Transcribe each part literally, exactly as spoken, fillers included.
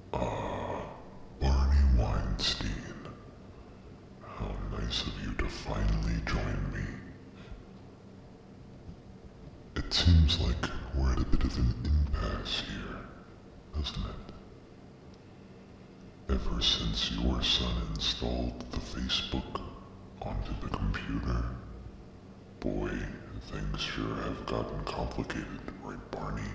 Ah, Barney Weinstein. How nice of you to finally join me. It seems like we're at a bit of an impasse here, doesn't it? Ever since your son installed the Facebook onto the computer, boy, things sure have gotten complicated, right, Barney?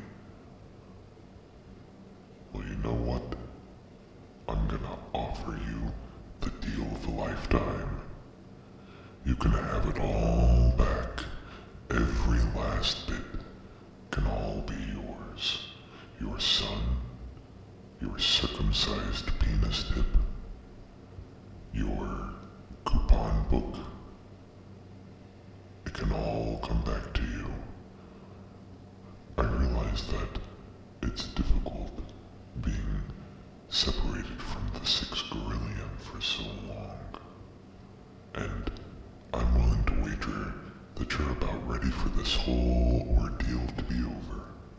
Well, you know what? I'm gonna offer you the deal of a lifetime. You can have it all back. Every last bit can all be yours. Your son, your circumcised penis tip, your coupon book. It can all come back to you. I realize that it's difficult being separated from the six gorillion for so long. And I'm willing to wager that you're about ready for this whole ordeal to be over.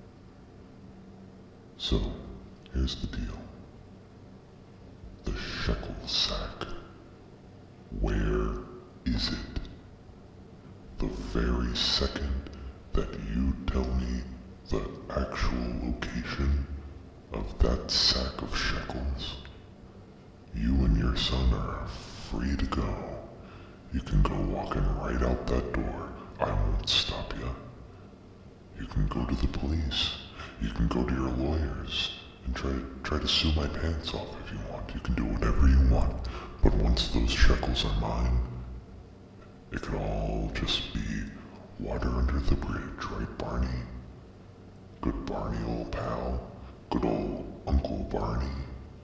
So, here's the deal. The shekel sack. Where is it? The very second that you tell me the actual location of that sack of shekels, you and your son are free to go. You can go walking right out that door. I won't stop you. You can go to the police. You can go to your lawyers and try try to sue my pants off if you want. You can do whatever you want. But once those shekels are mine, it could all just be water under the bridge, right, Barney? Good Barney, old pal. Good old Uncle Barney.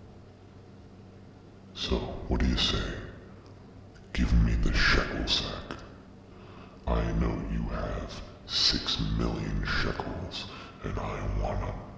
So, what do you say? Give me the shekel sack. I know you have six million shekels, and I want 'em.